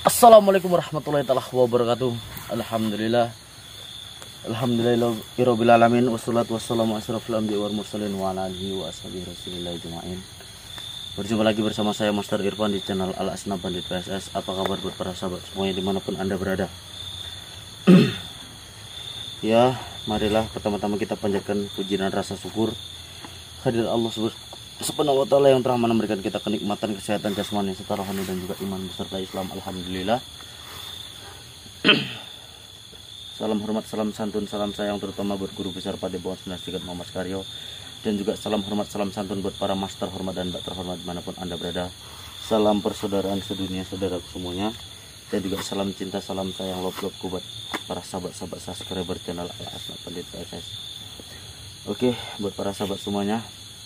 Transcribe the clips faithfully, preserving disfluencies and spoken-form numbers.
Assalamualaikum warahmatullahi wabarakatuh. Alhamdulillah. Alhamdulillahirabbil alamin wassalatu wassalamu asyrafil anbiya'i wal mursalin wa ala alihi wa ashabihi rasulillah ajmain. Berjumpa lagi bersama saya Master Irfan di channel Al Asna Bandit P S S. Apa kabar buat para sahabat semuanya dimanapun Anda berada? Ya, marilah pertama-tama kita panjatkan puji dan rasa syukur kehadirat Allah Subhanahu wa taala yang telah memberikan kita kenikmatan, kesehatan jasmani serta rohani dan juga iman beserta Islam. Alhamdulillah. Salam hormat, salam santun, salam sayang terutama buat guru besar Padepokan Sunan Muhammad Karyo, dan juga salam hormat, salam santun buat para master hormat dan mbak terhormat dimanapun Anda berada. Salam persaudaraan sedunia saudaraku semuanya, dan juga salam cinta, salam sayang, love-love buat para sahabat-sahabat subscriber channel Al Asna Bandit P S S. Oke, buat para sahabat semuanya,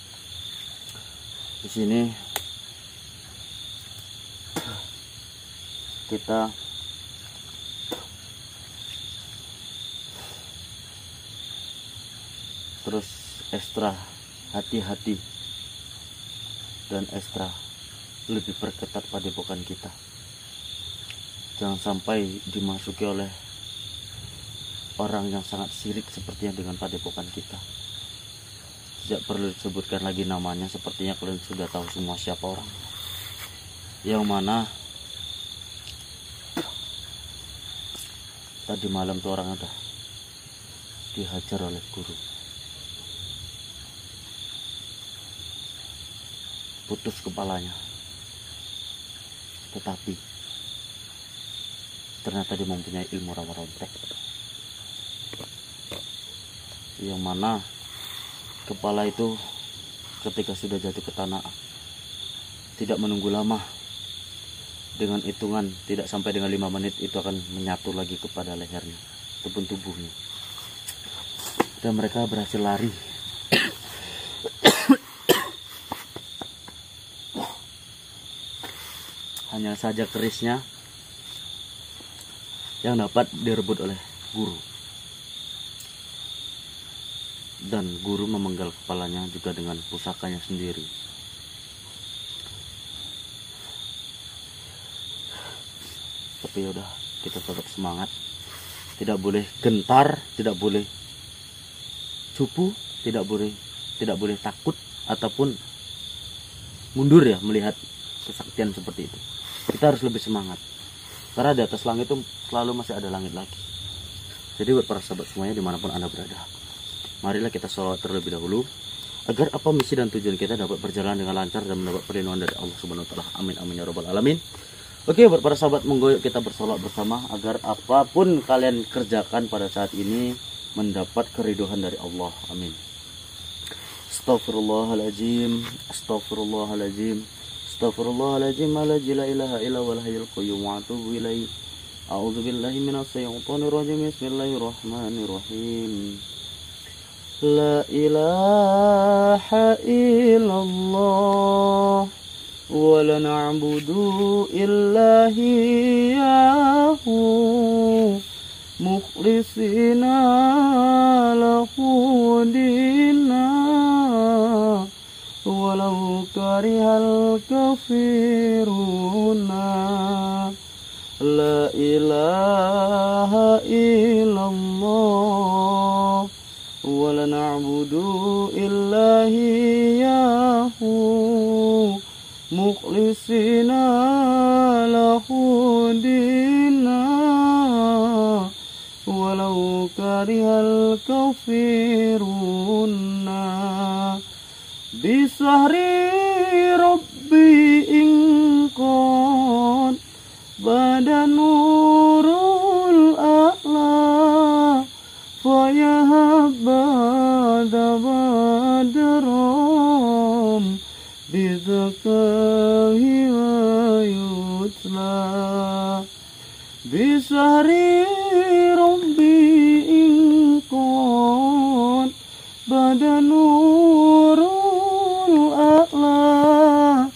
di sini kita terus ekstra hati-hati dan ekstra lebih perketat padepokan kita. Jangan sampai dimasuki oleh orang yang sangat sirik seperti yang dengan padepokan kita. Tidak perlu disebutkan lagi namanya, sepertinya kalian sudah tahu semua siapa orang yang mana tadi malam tuh orang ada dihajar oleh guru, putus kepalanya, tetapi ternyata dia mempunyai ilmu rawa-rontek, yang mana kepala itu ketika sudah jatuh ke tanah tidak menunggu lama, dengan hitungan tidak sampai dengan lima menit itu akan menyatu lagi kepada lehernya ataupun tubuhnya, dan mereka berhasil lari. Hanya saja kerisnya yang dapat direbut oleh guru, dan guru memenggal kepalanya juga dengan pusakanya sendiri. Tapi yaudah, kita tetap semangat, tidak boleh gentar, tidak boleh cupu, tidak boleh tidak boleh takut ataupun mundur ya melihat kesaktian seperti itu. Kita harus lebih semangat, karena di atas langit itu selalu masih ada langit lagi. Jadi buat para sahabat semuanya dimanapun Anda berada, marilah kita sholawat terlebih dahulu agar apa misi dan tujuan kita dapat berjalan dengan lancar dan mendapat perlindungan dari Allah Subhanahu wa taala. Amin amin ya rabbal alamin. Oke, buat para sahabat, monggo yuk kita bersolawat bersama agar apapun kalian kerjakan pada saat ini mendapat keridhaan dari Allah. Amin. Astaghfirullahaladzim, astaghfirullahaladzim, astaghfirullahaladzim, la ilaha illa huwal hayyul qayyum wa atubu ilaihi. A'udzubillahi minasyaitonir rajim. Bismillahirrahmanirrahim. La ilaha illallah wa la na'budu illa iyyahu mukhlisina lahu dinna walau karihal kafiruna. La ilaha illallah wa la na'budu illa iyyahu mukhlisina lahu dinna walau karihal kafiruna. Bisahri rabbi ingkon badanurul a'la fayahabada badarom bizakahi wa yutla. Bisahri rabbi ingkon badanurul a'la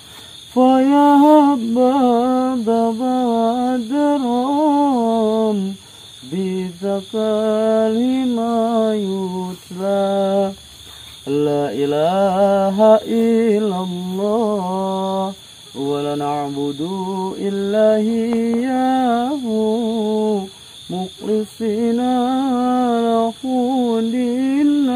fayahabada badarom bizakahi ma yutla. La ilaha illallah ولا نعبد إلا إياه مخلصين له الدين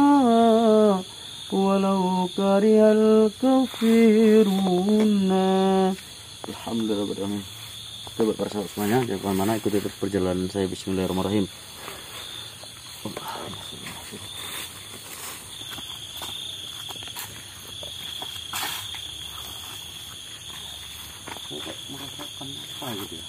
ولو كره الكافرون. Alhamdulillah rabbil alamin. Oke, buat para sahabat semuanya, jangan kemana-mana, ikuti terus perjalanan saya. Bismillahirrahmanirrahim. Merasakan apa gitu ya?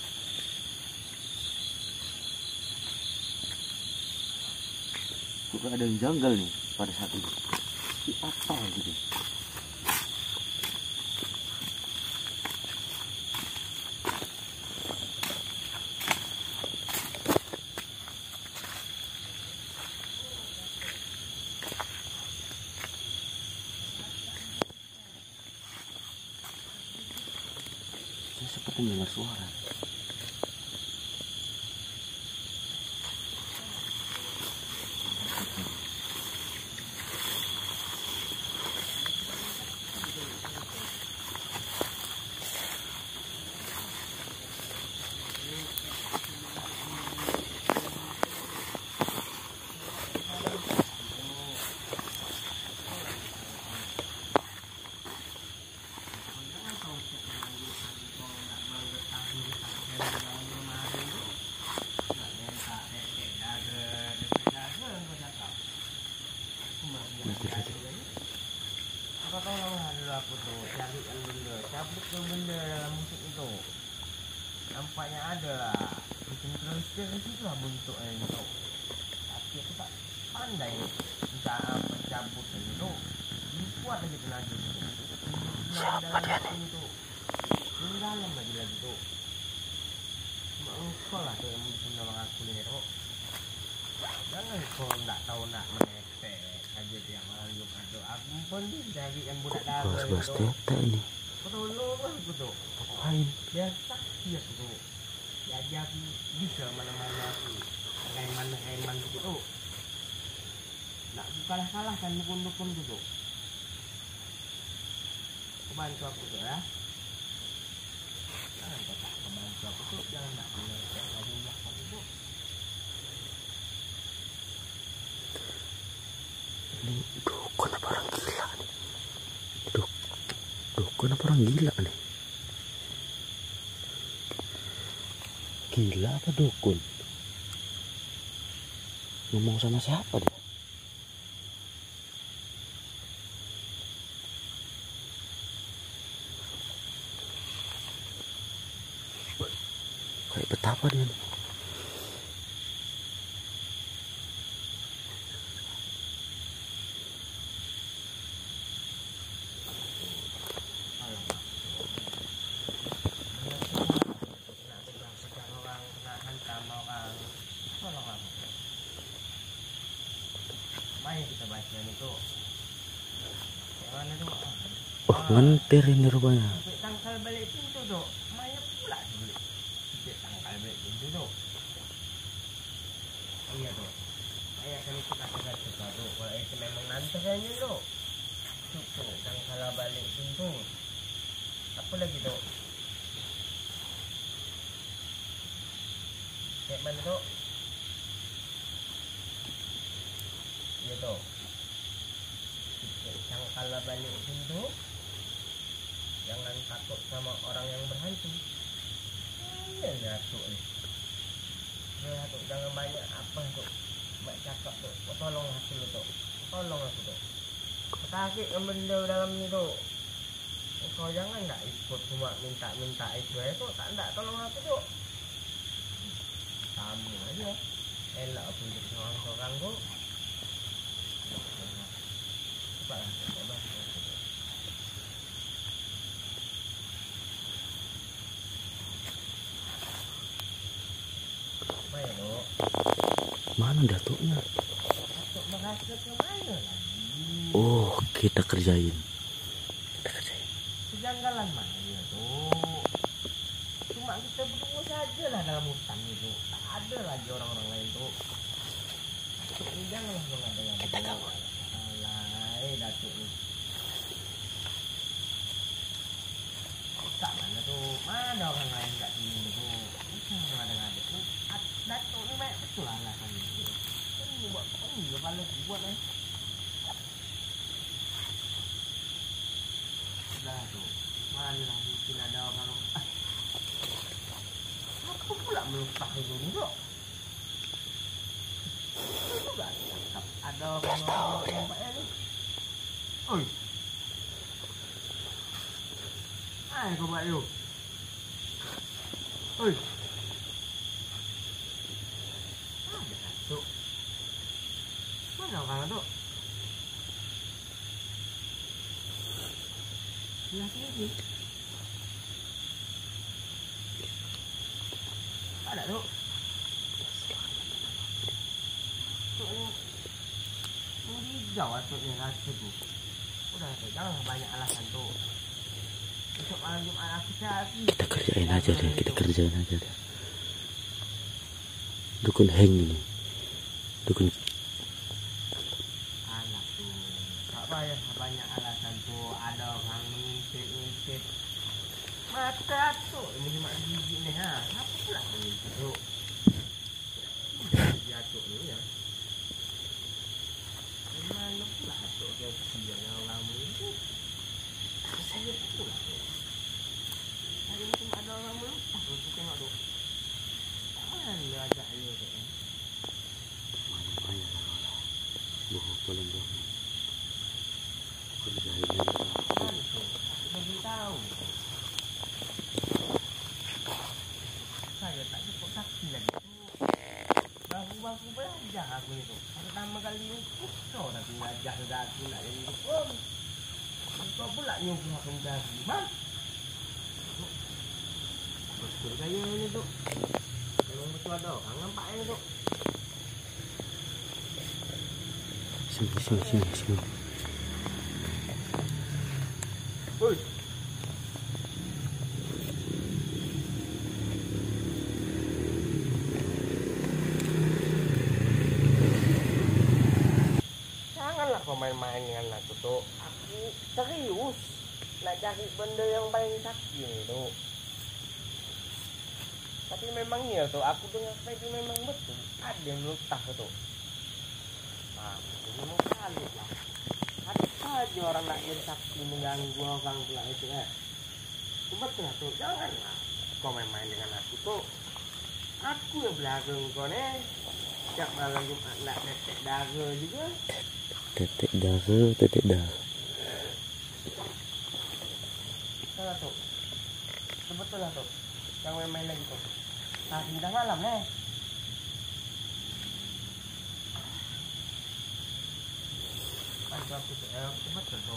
Juga ada yang janggal nih pada saat ini. Ini apa gitu? Saya seperti mendengar suara. Apa kau dulu aku tuh cari benda, cabut ke benda dalam musik itu. Nampaknya ada lah, mungkin terus dari situ lah bentuknya itu. Tapi aku tak pandai minta mencabut itu. Ini kuat lagi tenaga itu. Siapa dia nih? Ini dalam lagi lagi tuh. Cuma engkau lah tuh yang mungkin nolong aku nih tuh. Jangan kau nggak tahu nak menepek aja dia malah Jumat tuh. Aku pun cari yang budak darah itu. Bos tete ini. Tolong aku tuh. Apain? Dia sakti aku tuh. Jadi aku bisa mana-mana aku. Kayak mana kayak mana gitu. Nak kalah kalah kan dukun-dukun gitu. Bantu aku tuh ya. Jangan kata bantu aku tuh jangan nak menepek lagi belakang itu. Ini dukun apa orang gila nih? Duk, dukun apa orang gila nih? Gila apa dukun? Ngomong sama siapa dia? Kayak betapa dia nih? Mari kita baca itu. Mana tuh? Oh, ngentir ini rupanya. Tangkal balik pintu tuh. Maya pula dulu. Tangkal balik pintu tuh. Iya tuh. Maya kali kita kagak suka tuh. Kalau itu memang nantinya tuh. Tuh, tangkal balik pintu. Apa lagi tuh? Kayak mana tuh? Iya tuh. Yang kalau balik pintu, jangan takut sama orang yang berhantu. Iya nyatu nih. Nyatu jangan banyak apa tuh. Mbak cakap tuh. Oh, tolong aku lu tuh. Tolong aku tuh. Sakit yang benda dalam itu. Kau jangan nggak ikut cuma minta-minta itu ya tuh. Tak nggak tolong aku tuh. Kamu aja. Elak aku untuk seorang-seorang tuh. Mana datuknya? Datuk merasa kemana lagi? Oh, kita kerjain. Kita kerjain. Kejanggalan mana dia tuh? Cuma kita berdua saja lah dalam hutan itu. Tak ada lagi orang-orang lain tuh. Datuk ini janganlah mengada-ngada. Alay Datuk ini. tak mana tuh, mana ada orang lain nggak sini tuh, bisa ada ada tuh, datuk ini banyak betul alasan itu. Ini buat ini kepala buat eh. Sudah tuh, mana mungkin ada orang. Apa pula melupak itu nih bro? Itu juga cakap ada orang nampaknya nih. Oi. Ai kau buat tu. Oi. Ada tu. Mana orang tu? Sebelah sini. Ada tu. Tu ni. Ini jauh tu ni rasa tu. Udah jangan banyak alasan tu. Besok malam Jumat aku cari. Kita kerjain aja deh, kita kerjain aja deh. Dukun heng ini. Dukun. Alah tu. Tak payah banyak alasan tu. Ada orang mengintip-intip. Mata tu. Ini mak gigi ni ha. Apa pula mengintip tu? Jatuh ni ya. Mana pula tu dia yang orang mengintip. Saya pula tu. Hari ni cuma ada orang melupak tu. Tengok tu. Tak mana dia ajak dia tu kan. Banyak-banyak lah. Bohong paling bohong. Kerjain aja lah. Mana tu? Aku bagi tahu. Saya tak cukup saksi lagi tu. Baru-baru belajar aku ni tu. Pertama kali ni kau dah belajar ke aku nak jadi dukun. Kau pula nyuruh aku jadi bang. Betul gaya ni tu. Memang betul ada orang nampak ni tu. Sini, sini, sini, sini. Oi. Janganlah kau main-main dengan aku tu. Aku serius nak cari benda yang paling sakti ni tu. Tapi memang ya tu, aku dengar tadi memang betul ada yang melutah tu. Nah, ini memang salut lah. Ada saja orang nak jadi sakti mengganggu orang pula itu eh. Itu betul tu, janganlah kau main-main dengan aku tu. Aku yang belakang kau ni. Setiap malam Jumat nak tetek darah juga. Tetek darah, tetek darah. Salah tu. Betul lah tu. Jangan main-main lagi tu. Nah, dah malam ni. Bantu aku tu. Eh, betul tu.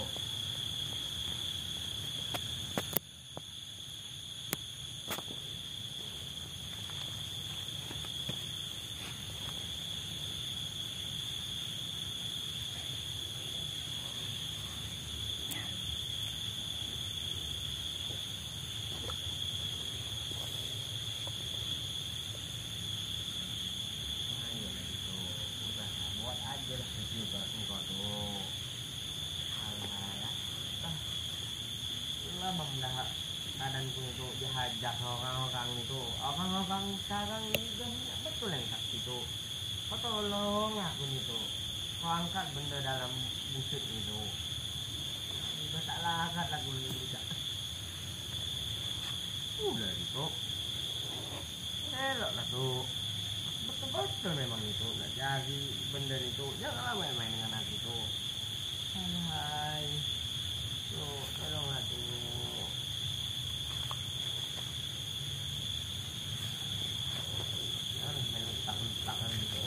Membelah badanku itu dihajar orang-orang itu. Orang-orang sekarang ini banyak betul yang sakti itu. Kau tolong aku itu. Kau angkat benda dalam busuk itu. Sudah tak larat aku juga. Udah itu. Eloklah tu. Betul-betul memang itu nak cari benda itu. Janganlah main-main dengan aku itu. Hai. So, tolonglah tu. Jangan main letak-letakan gitu.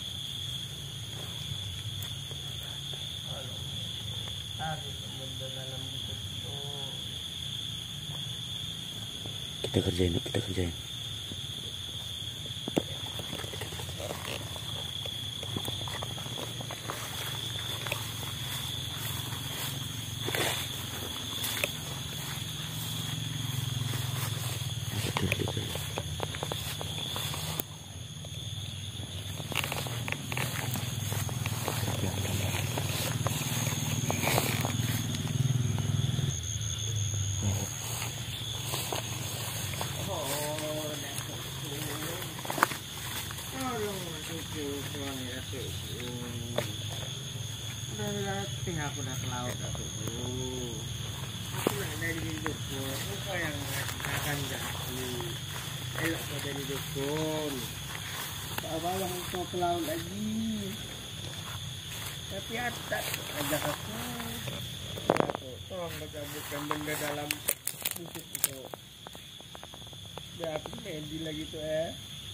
Tolong. Tarik benda dalam busuk itu. Kita kerjain, kita kerjain. dukun, kau yang akan jadi elok kau jadi dukun. Tak bawang kau ke laut lagi. Tapi atas ajak aku. Aku tolong kau cabutkan benda dalam busuk itu. Dah aku medi lagi tu eh.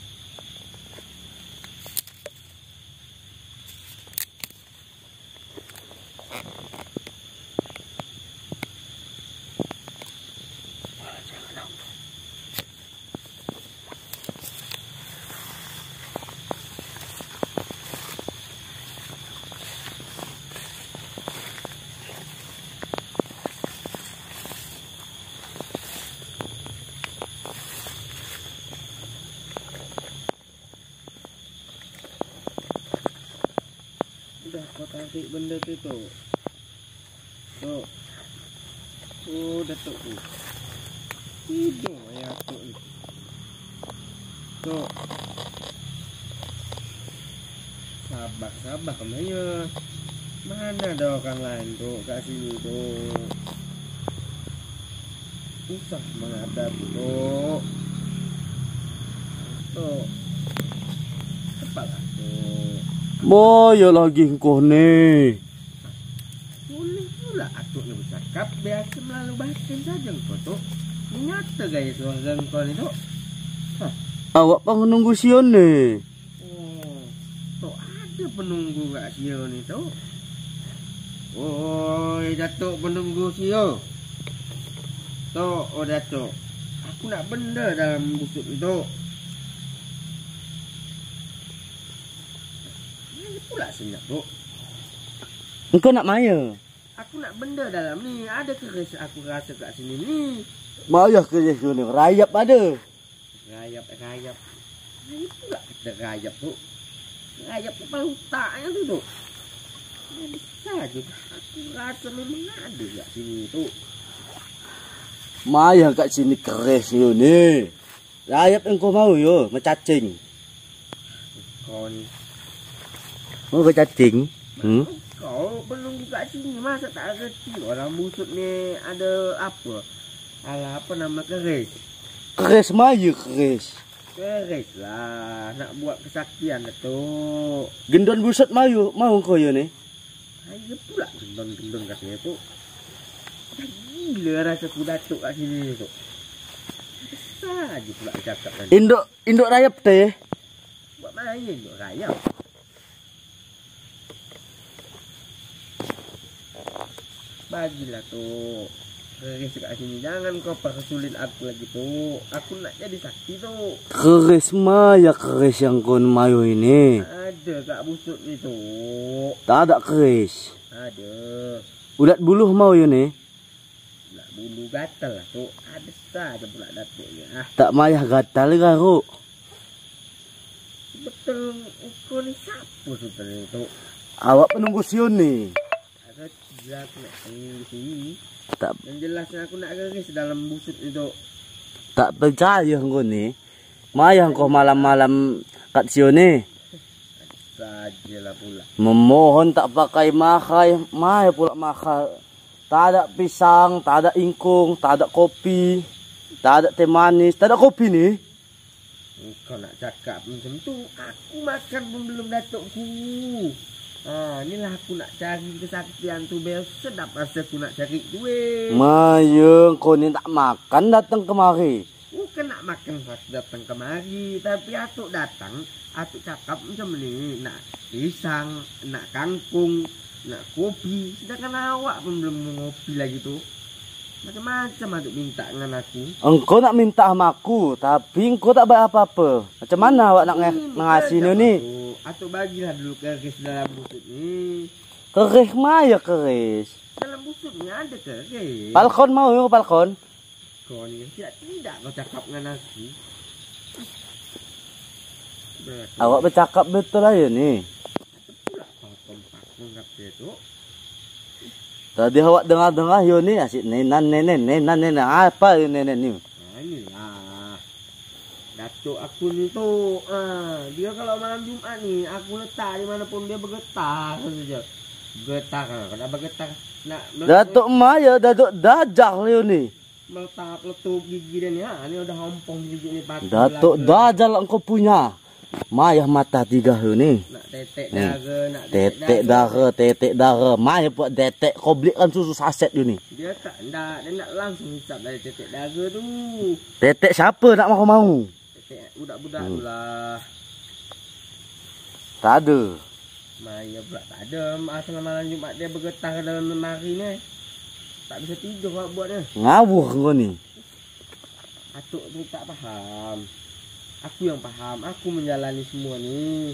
Udah kau tarik benda tu tu. Tuh. Oh, datuk tu. Hidup ayah tu ni. Tuh. Sabar, sabar kemanya. Mana ada orang lain tu kat sini tu. Susah menghadap tu. Tuh. Cepatlah tu. Moyo lagi kau ni. Boleh pula atuk ni bercakap. Biasa melalui batin saja kau tu. Nyata gaya suara kau ni tu. Hah. Awak pang menunggu Sion ni. Oh. Tu ada penunggu kat Sio ni tu. Oi, Datuk penunggu Sio. Tu, oh Datuk. Aku nak benda dalam busuk itu. Pula senyap tu. Engkau nak maya? Aku nak benda dalam ni. Ada keris aku rasa kat sini ni. Maya ke dia ni? Rayap ada. Rayap, rayap. Ini pula kita rayap tu. Rayap kepala otaknya tu tu. Bisa juga. Aku rasa memang ada kat sini tu. Maya kat sini keris yo ni. Rayap engkau mau yo, macacing. Kau ni. Mau bercacing? Hmm? Kau belum kat sini masa tak reti orang busuk ni ada apa? Alah apa nama keris? Keris maya keris. Keris lah nak buat kesaktian tu. Gendon busut mayu mau kau yo ni. Ayo pula gendong-gendong kat sini tu. Gila rasa aku datuk kat sini tu. Besar je pula cakap tadi. Induk induk rayap teh. Buat main tu rayap. Bagilah tu keris kat sini. Jangan kau persulit aku lagi tu. Aku nak jadi sakti tu. Keris maya keris yang kau mayu ini. Ada kat busuk ni tu. Tak ada keris. Ada. Ulat buluh mau yo ni. Ulat bulu gatal lah tu. Ada saja pula datuknya. Ah, Tak mayah gatal garuk. betul kau ni siapa sebenarnya tu? Awak penunggu Sion ni. Ada gila aku nak tengok sini. Tak Yang jelasnya aku nak keris dalam busuk itu. tak percaya kau ni. Mayah kau malam-malam kat Sion ni. Sajalah pula. Memohon tak pakai mahai, mahai pula mahal. Tak ada pisang, tak ada ingkung, tak ada kopi, tak ada teh manis, tak ada kopi ni. Kau nak cakap macam tu, aku makan pun belum datukku. Ha, inilah aku nak cari kesaktian tu biar sedap rasa aku nak cari duit. Mayang kau ni tak makan datang kemari. Bukan nak makan pas datang kemari, tapi atuk datang, atuk cakap macam ni, nak pisang, nak kangkung, nak kopi. Sedangkan awak pun belum ngopi lagi tu. Macam-macam atuk minta dengan aku. Engkau nak minta sama aku, tapi engkau tak bayar apa-apa. Macam mana awak nak Hmm, ngasih ni ni? Atuk bagilah dulu keris dalam busuk ni. Keris maya keris. Dalam busuk ni ada keris. Palkon mau yo palkon. Kau ni tidak tidak kau cakap dengan aku. Berarti Awak bercakap betul aja ni. pula kau kompak menganggap dia tu. Tadi awak dengar-dengar yo ni asyik nenan nenek nenan nenek apa yo nenek ni? Nah, inilah datuk aku ni tu. Ah, dia kalau malam Jumat ni aku letak di mana pun dia bergetar saja. Getar kan, kalau bergetar nak Datuk Maya, Datuk Dajah yo ni. meletak letup gigi dan ya, ini udah ompong gigi ini batu. Datuk dajal engkau punya. Mayah mata tiga ini. Nak tetek Nih, daga, nak Tetek darah, tetek darah. Mayah buat tetek kau belikan susu saset tu ni. Dia tak ndak, dia nak langsung hisap dari tetek daga tu. Tetek siapa nak mau mau? Tetek budak-budak Hmm. tu lah. Tak ada. Maya pula tak ada. Asal malam Jumat dia bergetah ke dalam lemari ni. Tak bisa tidur kalau buat ni. Ngawur kau ni. Atuk tu tak faham. Aku yang faham. Aku menjalani semua ni.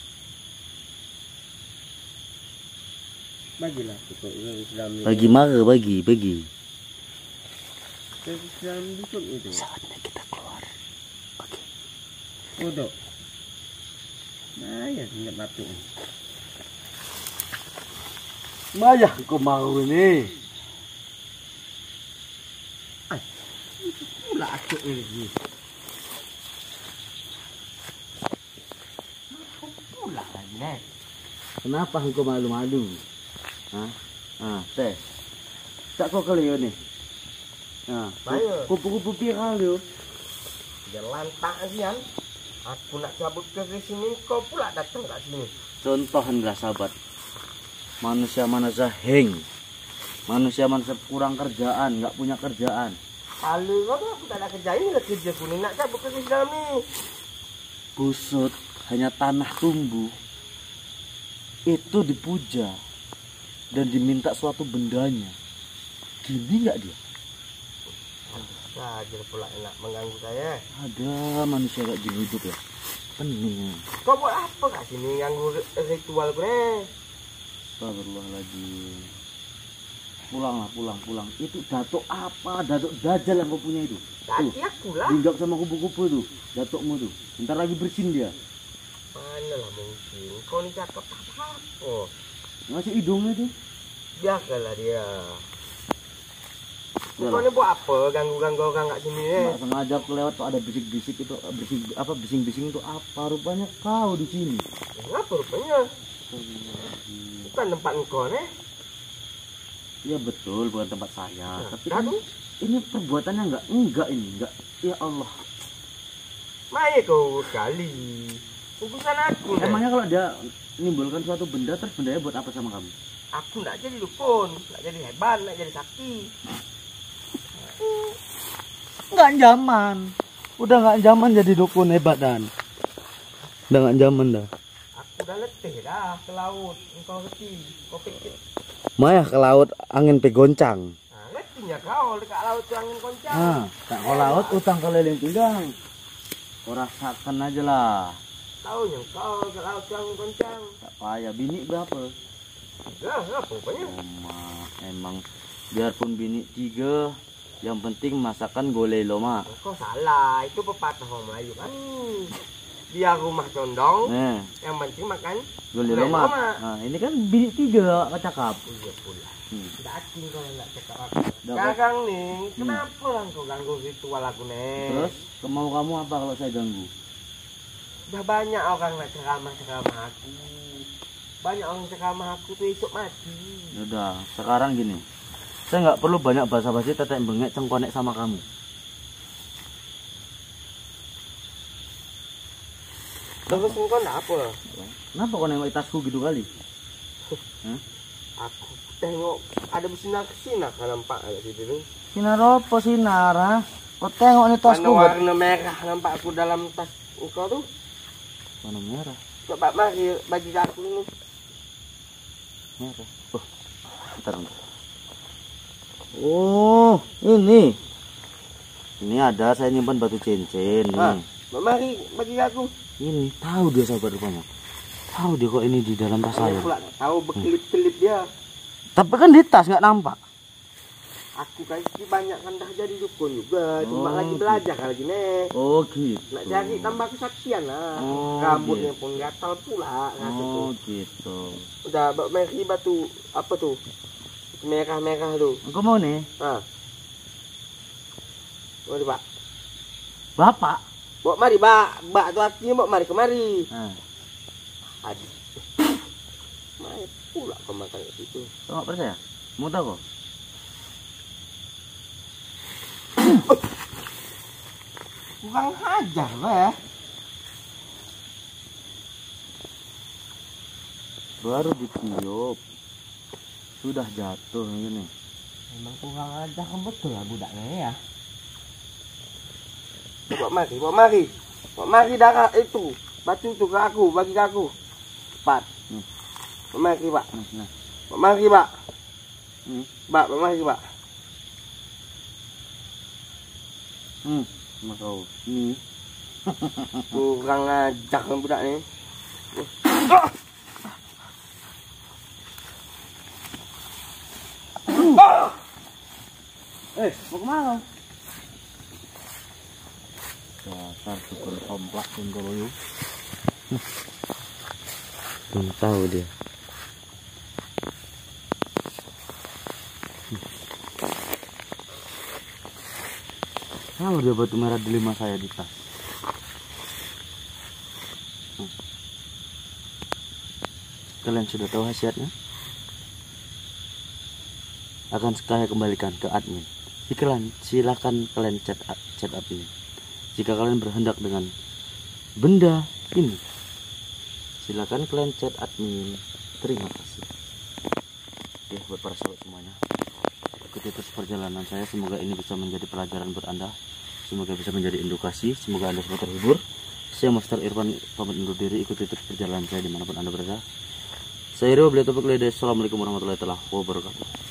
Bagilah aku ke Islam ni. Bagi marah bagi, bagi. Ke Islam dusun itu. Saatnya kita keluar. Bagi. Bodoh. Maya ingat mati. Mayah kau mau ni. Pula atuk ni lagi. Pula lagi ni. Kenapa engkau malu-malu? Ha? Ha, teh. Tak kau kali ni. Ha, Maya. kupu-kupu pirang tu. Dia lantak sian. Aku nak cabut ke sini, kau pula datang kat sini. Contohlah sahabat. Manusia-manusia heng. Manusia-manusia kurang kerjaan, enggak punya kerjaan. Kalau kau tu aku tak ada kerja, ini lah kerja aku ni. Nak cabut ke dalam ni. Kusut hanya tanah tumbuh. Itu dipuja dan diminta suatu bendanya. Gini enggak dia? Saja pula nak mengganggu saya. Ada manusia kayak gini hidup ya. Pening. Kau buat apa kat sini ganggu ritual aku ni? Astagfirullahaladzim. Pulanglah, pulang, pulang. Itu datuk apa? Datuk dajal yang kau punya itu. Tadi aku lah. Hinggap sama kupu-kupu itu. Datukmu tuh. Bentar lagi bersin dia. Manalah mungkin. Kau ni cakap apa-apa. Ngasih hidungnya tuh. Biarkanlah dia. Yalah. Kau ni buat apa ganggu-ganggu orang kat sini ni? Nggak sengaja aku lewat tuh ada bisik-bisik itu, bisik apa bising-bising itu apa? Rupanya kau di sini. Kenapa rupanya? Bukan tempat kau ni. Iya betul, bukan tempat saya. Nah, tapi dah ini, tu. ini perbuatannya enggak, enggak ini, enggak. Ya Allah. Maya kau sekali. Urusan aku ni. Emangnya kalau dia menimbulkan suatu benda, terus bendanya buat apa sama kamu? Aku nak jadi dukun, nak jadi hebat, nak jadi sakti. Enggak zaman. Udah enggak zaman jadi dukun hebat dan. Udah enggak zaman dah. Aku dah letih dah ke laut. Engkau ngerti? Kau pikir. Maya ke laut angin pegoncang. Nah, ngertinya kau dekat laut tu angin koncang. Ah, tak ke laut utang keliling pinggang. Kau rasakan aja lah. Tahu yang kau dekat laut tu angin koncang. Tak payah. Bini berapa? Dah, apa rupanya? Oma, emang biarpun bini tiga, yang penting masakan golei loma. Kau salah, itu pepatah orang Melayu kan. Dia rumah condong, Nih, yang penting makan golei golei loma. loma. Nah, ini kan bini tiga kau cakap. Iya pula. Hmm. Tidak asing kau nak cakap aku. Dah, Sekarang ni, kenapa lah kau ganggu ritual aku ni? Terus, mau kamu apa kalau saya ganggu? Dah banyak orang nak ceramah-ceramah aku. Banyak orang ceramah aku tu esok mati. Udah, sekarang gini. Saya nggak perlu banyak basa-basi tetek bengek cengkonek sama kamu. Terus kau nak apa? Kenapa kau nengok tasku gitu kali? Hah? Aku tengok ada bersinar kesinar kan nampak ada situ ni. Sinar apa sinar? Ha? Kau tengok nih tasku. Warna warna merah nampak aku dalam tas kau tu. Warna merah. Coba mari bagi ke aku ni. Merah. Oh, bentar, bentar. Oh, ini. Ini ada saya nyimpan batu cincin Ha, nih. mari bagi ke aku. Ini tahu dia sahabat rupanya. Tahu dia kok ini di dalam tas saya. Aku pula tak tahu berkelip-kelip dia. Tapi kan di tas nggak nampak. Aku kan banyak kan dah jadi dukun juga. Cuma Oh, lagi belajar kan lagi ni. Oh gitu. Nak cari tambah kesaksian lah. Oh, Rambutnya gitu. pun gatal pula. Rasa tu. Oh gitu. Udah bawa mari batu apa tu? Merah-merah tu. Engkau mau nih? Ha. Mari pak. Bapak. Bawa mari pak. Bak tu artinya bawa mari kemari. Nah, Aduh. Mari pula kau makan kat situ. kau nggak percaya? Mau tahu kok? kurang ajar bah. Baru ditiup sudah jatuh ini. Memang kurang ajar betul lah budaknya ya. Bawa mari, bawa mari, bawa mari darah itu batu itu ke aku, bagi ke aku cepat. Hmm. Bawa mari pak, Nah, bawa mari pak, hmm. pak bawa mari pak. Hmm, makau ini Kurang ajar budak ni. Eh, mau kemana? Dasar tukul komplak Sontoloyo. Belum tahu dia. Tahu dia batu merah delima saya di tas. Hmm. Kalian sudah tahu khasiatnya? Akan saya kembalikan ke admin. Jika kalian silakan kalian chat chat admin. Jika kalian berhendak dengan benda ini, silakan kalian chat admin. Terima kasih. Ya, buat para sahabat semuanya, ikuti terus perjalanan saya. Semoga ini bisa menjadi pelajaran buat Anda. Semoga bisa menjadi edukasi. Semoga Anda semua terhibur. Saya Master Irfan pamit undur diri. Ikuti terus perjalanan saya dimanapun Anda berada. Saya Rio, beliau topik lidah. Assalamualaikum warahmatullahi wabarakatuh.